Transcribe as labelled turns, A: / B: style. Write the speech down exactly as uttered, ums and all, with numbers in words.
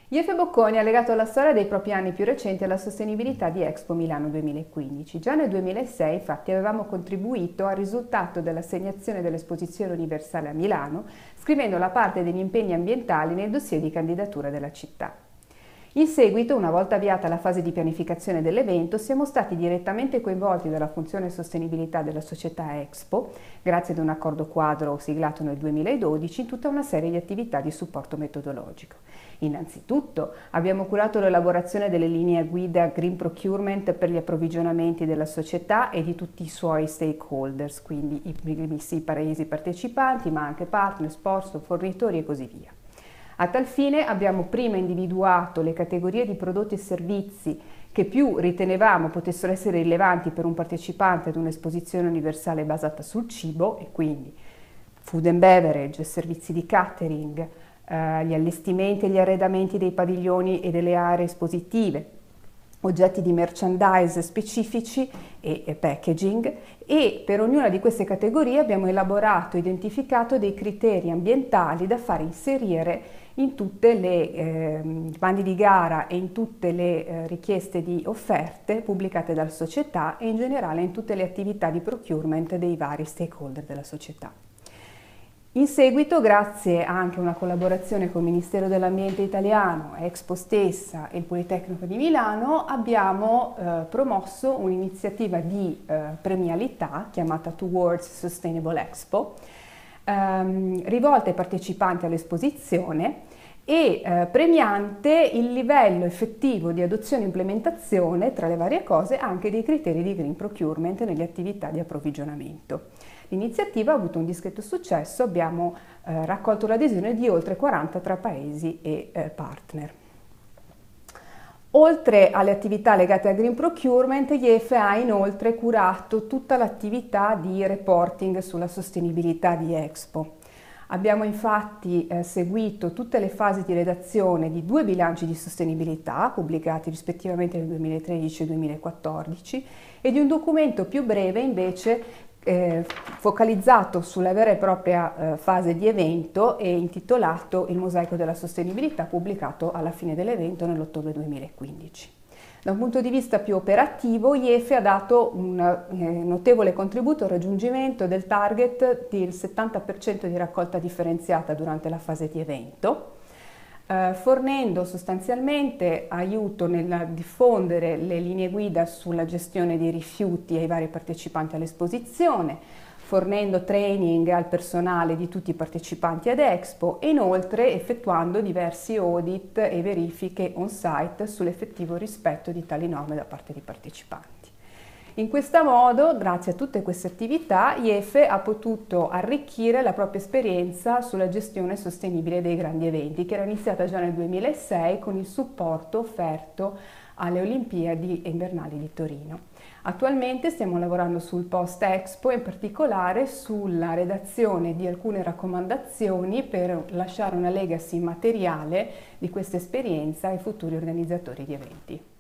A: I F Bocconi ha legato la storia dei propri anni più recenti alla sostenibilità di Expo Milano duemilaquindici. Già nel duemilasei, infatti, avevamo contribuito al risultato dell'assegnazione dell'Esposizione Universale a Milano, scrivendo la parte degli impegni ambientali nel dossier di candidatura della città. In seguito, una volta avviata la fase di pianificazione dell'evento, siamo stati direttamente coinvolti dalla funzione sostenibilità della società Expo, grazie ad un accordo quadro siglato nel duemiladodici, in tutta una serie di attività di supporto metodologico. Innanzitutto abbiamo curato l'elaborazione delle linee guida Green Procurement per gli approvvigionamenti della società e di tutti i suoi stakeholders, quindi i primissimi paesi partecipanti, ma anche partner, sponsor, fornitori e così via. A tal fine abbiamo prima individuato le categorie di prodotti e servizi che più ritenevamo potessero essere rilevanti per un partecipante ad un'esposizione universale basata sul cibo, e quindi food and beverage, servizi di catering, eh, gli allestimenti e gli arredamenti dei padiglioni e delle aree espositive, oggetti di merchandise specifici e, e packaging, e per ognuna di queste categorie abbiamo elaborato e identificato dei criteri ambientali da far inserire in tutte le eh, bandi di gara e in tutte le eh, richieste di offerte pubblicate dalla società e in generale in tutte le attività di procurement dei vari stakeholder della società. In seguito, grazie anche a una collaborazione con il Ministero dell'Ambiente italiano, Expo stessa e il Politecnico di Milano, abbiamo eh, promosso un'iniziativa di eh, premialità chiamata Towards Sustainable Expo, ehm, rivolta ai partecipanti all'esposizione e eh, premiante il livello effettivo di adozione e implementazione, tra le varie cose, anche dei criteri di green procurement nelle attività di approvvigionamento. L'iniziativa ha avuto un discreto successo, abbiamo eh, raccolto l'adesione di oltre quaranta tra paesi e eh, partner. Oltre alle attività legate al green procurement, I E F ha inoltre curato tutta l'attività di reporting sulla sostenibilità di Expo. Abbiamo infatti eh, seguito tutte le fasi di redazione di due bilanci di sostenibilità pubblicati rispettivamente nel duemilatredici e duemilaquattordici e di un documento più breve invece eh, focalizzato sulla vera e propria eh, fase di evento e intitolato Il mosaico della sostenibilità, pubblicato alla fine dell'evento nell'ottobre duemilaquindici. Da un punto di vista più operativo, I E F ha dato un eh, notevole contributo al raggiungimento del target del settanta per cento di raccolta differenziata durante la fase di evento, eh, fornendo sostanzialmente aiuto nel diffondere le linee guida sulla gestione dei rifiuti ai vari partecipanti all'esposizione, fornendo training al personale di tutti i partecipanti ad Expo e inoltre effettuando diversi audit e verifiche on-site sull'effettivo rispetto di tali norme da parte dei partecipanti. In questo modo, grazie a tutte queste attività, I E F ha potuto arricchire la propria esperienza sulla gestione sostenibile dei grandi eventi, che era iniziata già nel duemilasei con il supporto offerto alle Olimpiadi invernali di Torino. Attualmente stiamo lavorando sul post-Expo, in particolare sulla redazione di alcune raccomandazioni per lasciare una legacy materiale di questa esperienza ai futuri organizzatori di eventi.